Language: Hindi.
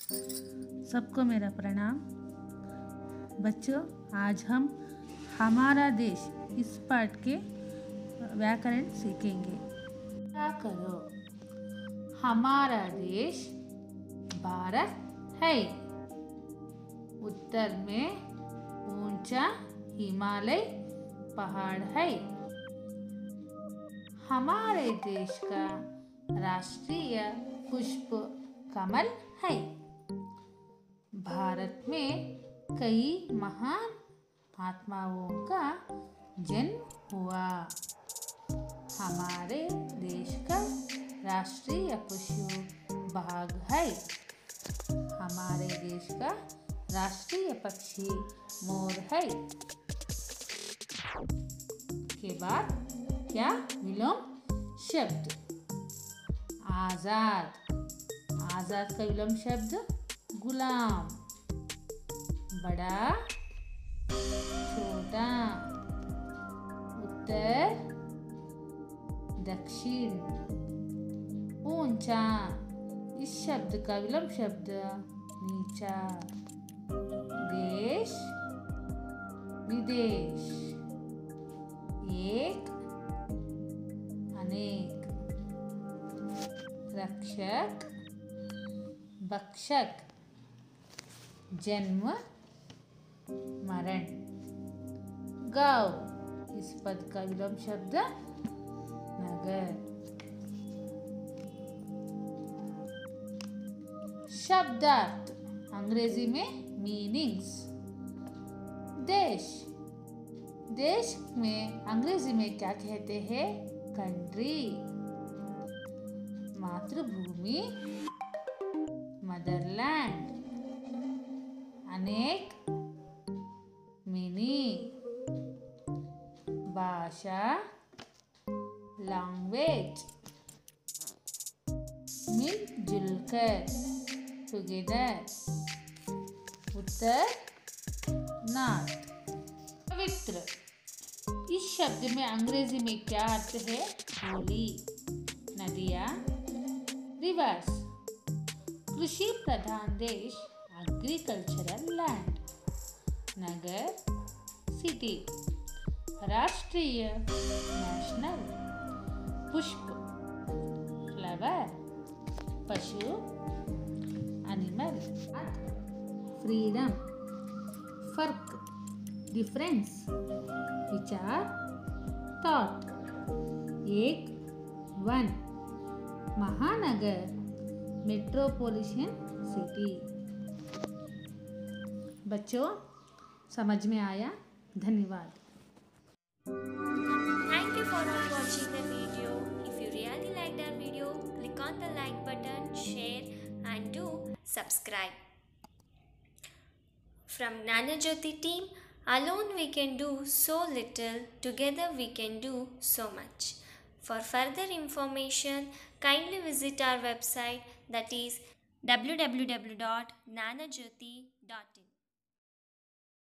सबको मेरा प्रणाम। बच्चों, आज हम हमारा देश इस पाठ के व्याकरण सीखेंगे। क्या करो? हमारा देश भारत है। उत्तर में ऊंचा हिमालय पहाड़ है। हमारे देश का राष्ट्रीय पुष्प कमल है। भारत में कई महान आत्माओं का जन्म हुआ। हमारे देश का राष्ट्रीय पशु बाघ है। हमारे देश का राष्ट्रीय पक्षी मोर है। के बाद क्या विलोम शब्द? आजाद। आजाद का विलोम शब्द गुलाम। बड़ा, छोटा, उत्तर, दक्षिण, ऊंचा। इस शब्द का विलोम शब्द नीचा। देश, विदेश। एक, अनेक। रक्षक, भक्षक। जन्म, मरण। गांव। इस पद का विलोम शब्द नगर। शब्दार्थ अंग्रेजी में मीनिंग्स। देश। देश में अंग्रेजी में क्या कहते हैं? कंट्री। मातृभूमि, मदरलैंड। अनेक, मिनी। भाषा, लैंग्वेज। मिलजुल कर, टुगेदर। उत्तर, नॉर्थ। पवित्र। इस शब्द में अंग्रेजी में क्या अर्थ है? होली। नदियाँ, रिवर्स। कृषि प्रधान देश, एग्रीकल्चरल लैंड। नगर, सिटी। राष्ट्रीय, नेशनल। पुष्प, फ्लावर। पशु, एनिमल। फ्रीडम, फर्क, डिफरेंस। विचार, थॉट। एक, वन। महानगर, मेट्रोपॉलिटन सिटी। बच्चों, समझ में आया? धन्यवाद। Thank you for all watching the video. If you really like that video, click on the like button, share and do subscribe. From Nana Jyoti team, alone we can do so little, together we can do so much. For further information, kindly visit our website, that is www.nanajyoti.in.